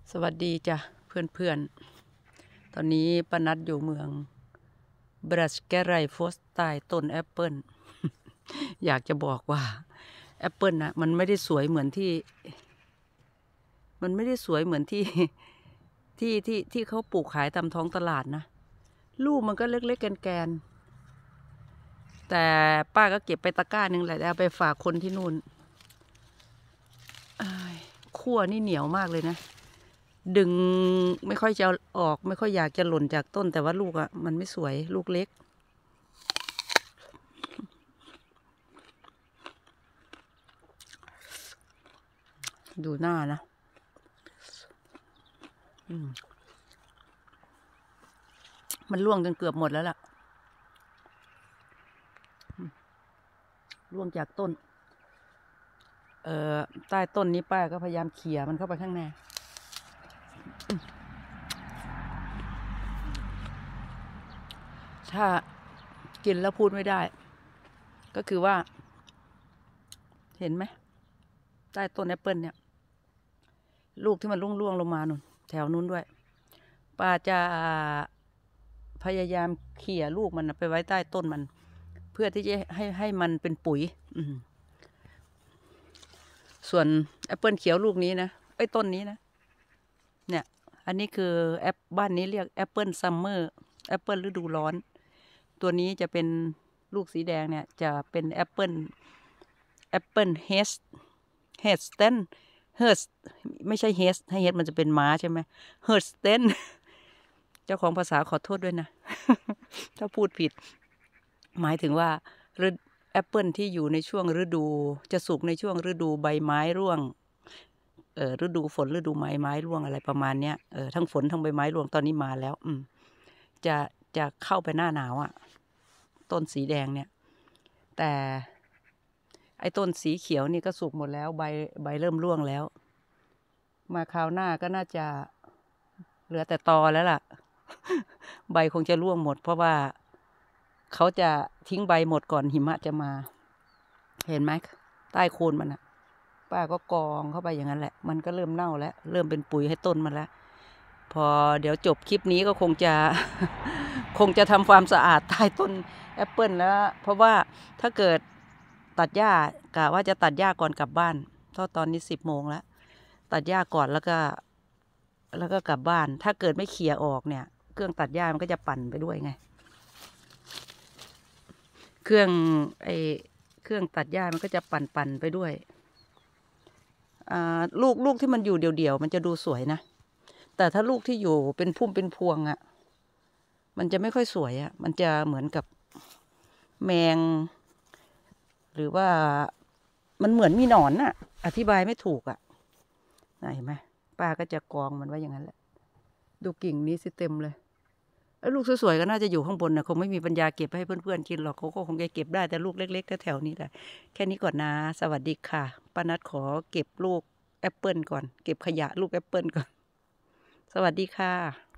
สวัสดีจ้ะเพื่อนๆ ตอนนี้ป้านัดอยู่เมืองบรัสแกไรโฟสใต้ต้นแอปเปิล อยากจะบอกว่าแอปเปิลนะมันไม่ได้สวยเหมือนที่ มันไม่ได้สวยเหมือนที่ ที่เขาปลูกขายตามท้องตลาดนะลูกมันก็เล็กๆแกนๆแต่ป้าก็เก็บไปตะกร้าหนึ่งแหละแล้วไปฝากคนที่นู่นขั้วนี่เหนียวมากเลยนะดึงไม่ค่อยจะออกไม่ค่อยอยากจะหล่นจากต้นแต่ว่าลูกอะมันไม่สวยลูกเล็กดูหน้านะมันร่วงจนเกือบหมดแล้วล่ะร่วงจากต้นใต้ต้นนี้ป้าก็พยายามเขี่ยมันเข้าไปข้างในถ้ากินแล้วพูดไม่ได้ก็คือว่าเห็นไหมใต้ต้นแอปเปิลเนี่ยลูกที่มันร่วงลงมานู่นแถวนู้นด้วยป้าจะพยายามเขี่ยลูกมันไปไว้ใต้ต้นมันเพื่อที่จะให้มันเป็นปุ๋ยส่วนแอปเปิลเขียวลูกนี้นะต้นนี้นะเนี่ยอันนี้คือแอปบ้านนี้เรียกแอปเปิลซัมเมอร์แอปเปิลฤดูร้อนตัวนี้จะเป็นลูกสีแดงเนี่ยจะเป็นแอปเปิลเฮสเทนไม่ใช่เฮสให้เฮสมันจะเป็นม้าใช่ไหมเฮสเทนเจ้าของภาษาขอโทษด้วยนะ ถ้าพูดผิดหมายถึงว่าแอปเปิลที่อยู่ในช่วงฤดูจะสุกในช่วงฤดูใบไม้ร่วงฤดูฝนฤดูไม้ร่วงอะไรประมาณเนี้ยทั้งฝนทั้งใบไม้ร่วงตอนนี้มาแล้วจะเข้าไปหน้าหนาวอ่ะต้นสีแดงเนี่ยแต่ไอ้ต้นสีเขียวนี่ก็สุกหมดแล้วใบเริ่มร่วงแล้วมาคราวหน้าก็น่าจะเหลือแต่ตอแล้วล่ะ ใบคงจะร่วงหมดเพราะว่าเขาจะทิ้งใบหมดก่อนหิมะจะมาเห็นไหมใต้โคนมันอ่ะป้าก็กองเข้าไปอย่างนั้นแหละมันก็เริ่มเน่าแล้วเริ่มเป็นปุ๋ยให้ต้นมันแล้วพอเดี๋ยวจบคลิปนี้ก็คงจะ คงจะทำความสะอาดใต้ต้นแอปเปิลแล้วเพราะว่าถ้าเกิดตัดหญ้ากะว่าจะตัดหญ้าก่อนกลับบ้านเพราะตอนนี้10 โมงแล้วตัดหญ้าก่อนแล้วก็กลับบ้านถ้าเกิดไม่เขี่ยออกเนี่ยเครื่องตัดหญ้ามันก็จะปั่นไปด้วยไงเครื่องตัดหญ้ามันก็จะปั่นไปด้วยลูกที่มันอยู่เดี่ยวๆมันจะดูสวยนะแต่ถ้าลูกที่อยู่เป็นพุ่มเป็นพวงอ่ะมันจะไม่ค่อยสวยอ่ะมันจะเหมือนกับแมงหรือว่ามันเหมือนมีหนอนน่ะอธิบายไม่ถูกอ่ะเห็นไหมป้าก็จะกองมันไว้อย่างนั้นแหละดูกิ่งนี้สิเต็มเลยลูกสวยๆก็น่าจะอยู่ข้างบนนะคงไม่มีปัญญาเก็บให้เพื่อนๆกินหรอกเขาก็คงจะเก็บได้แต่ลูกเล็กๆแถวๆนี้แหละแค่นี้ก่อนนะสวัสดีค่ะป้านัดขอเก็บลูกแอปเปิลก่อนเก็บขยะลูกแอปเปิลก่อนสวัสดีค่ะ